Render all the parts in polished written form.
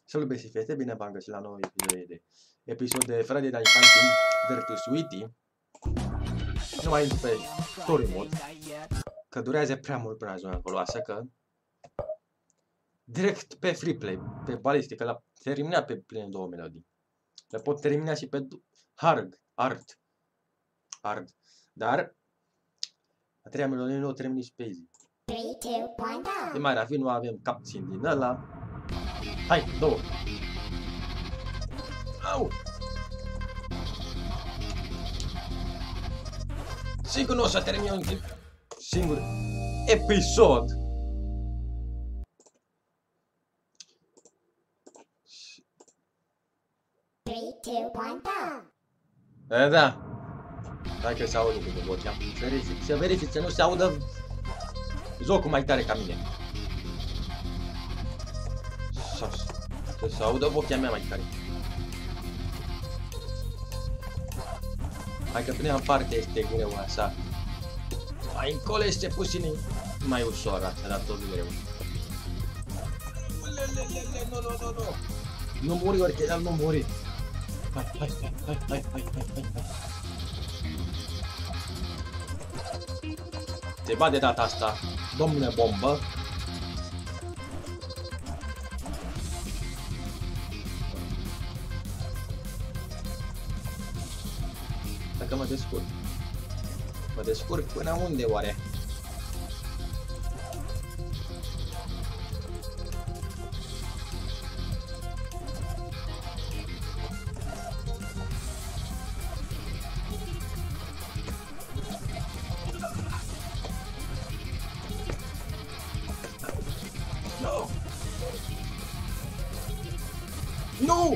Salut băieți, este bine v-am găsit la nou episod de Friday Night Funkin' vs. Sweetie. Nu mai intru pe story mode, că durează prea mult până ajung acolo, așa că direct pe free play, pe balistică, la terminat pe pline 2 melodii. Le pot termina și pe hard, dar a treia melodie nu o termin nici pe easy. 3, 2, 1, go! E mai rafi, nu avem capțin din ăla. Hai, două! Au! Sigur nu o să termin un singur episod. 3, 2, 1, go! Da. Hai că se aude cu vocea. Să verific să nu se audă jocul mai tare ca mine. Să se audă vocea mea mai tare. Hai că prima parte este greu așa. Mai încolo este puțin mai ușor așa, dar tot greu. Nu. Nu muri orichelal, nu muri. Hai. Se bat de data asta, domnule bombă. Dacă mă descurc. Mă descurc până unde oare? Nu!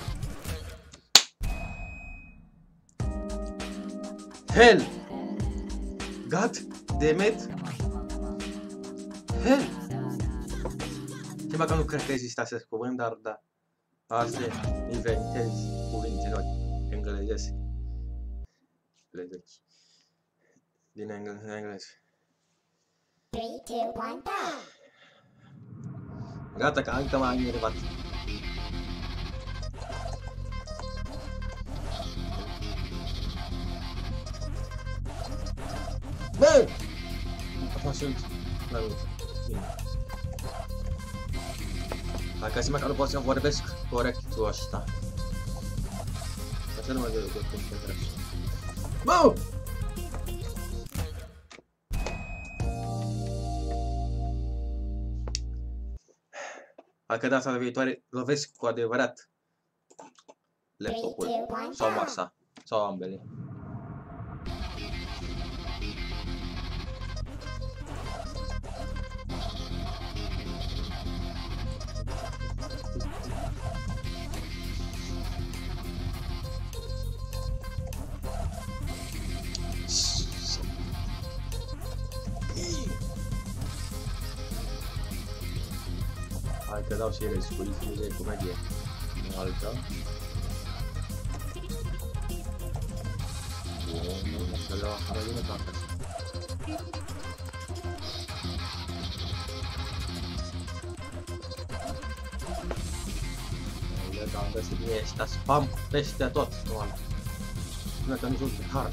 Hell! God damn it! Hell! Ceva că nu cred că există acest cuvânt, dar da. Asta inventez cuvinte noi englezesc. Din engleză. 3, 2, 1, go! Gata că încă m-am enervat. Bă! Acum sunt la mine. Dacă se măcar nu pot să vorbesc corectul ăsta. Așa nu mă de concentrare. Bă! Dacă data viitoare lovesc cu adevărat laptopul sau masa sau ambele. Hai că dau și rescuri, de comedie. Nu alta. Nu să le afară din toată. Dacă am găsit mie ăștia spam peste tot, nu alta. Până că nu joc pe hard.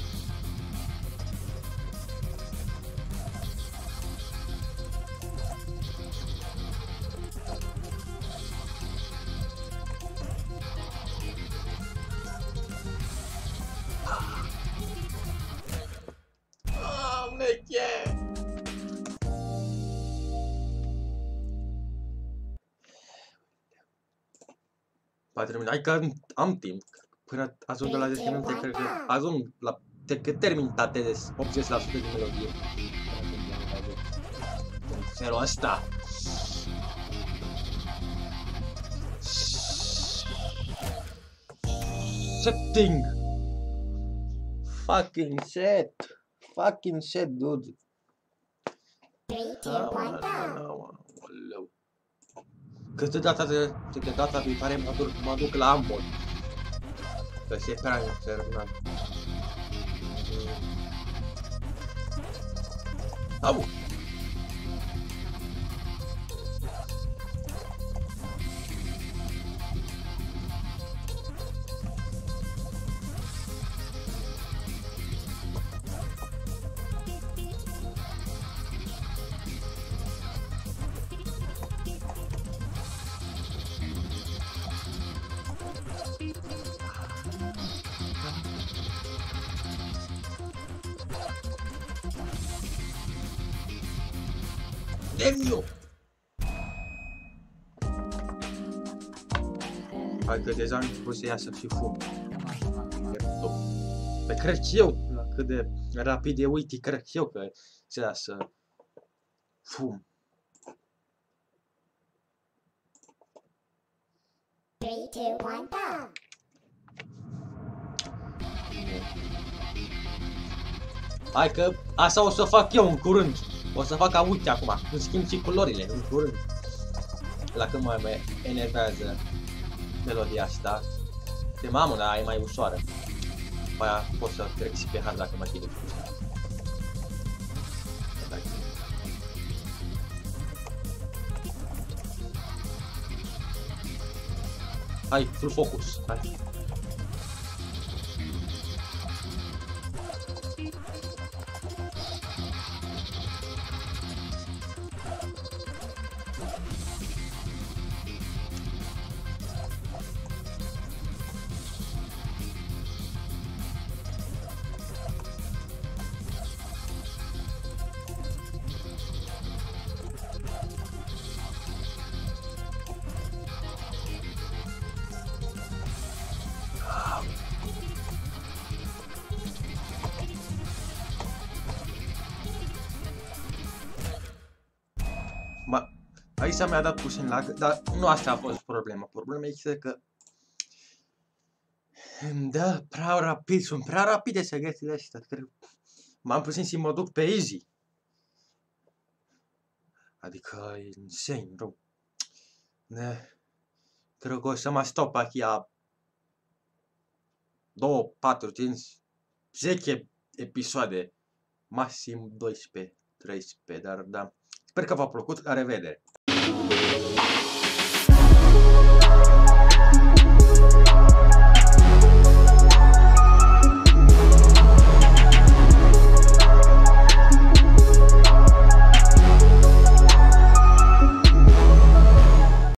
Va termina. Hai că am timp. Până ajung la 10 minute, cred că ajung la... Că termin tate de 80% din melodie. În felul ăsta. Setting! Fucking shit, dude. 3, 2, 1, go! Că de data viitoare mă duc la Ambon. Că se prea terminat. Au! Demio! Hai că deja am început să iasă și fum. Pe cred eu, la cât de rapid e Witty, cred eu că se iasă fum. 3, 2, 1, go! Hai că asta o să fac eu în curând. O să fac ca Witty acum. Îmi schimb și culorile în curând. La când mă enervează melodia asta. De mamă, dar e mai ușoară. După aia pot să trec și pe hard dacă mă știu. Hai, full focus. Hai. Aici mi-a dat puțin lag, dar nu asta a fost problema. Problema este că îmi dă prea rapid, sunt prea rapide să găsile astea. M-am puțin și mă duc pe easy. Adică e insane, bro. Cred că o să mă stop aici a 2, 4, 5, 10 episoade. Maxim 12, 13, dar da. Sper că v-a plăcut, la revedere!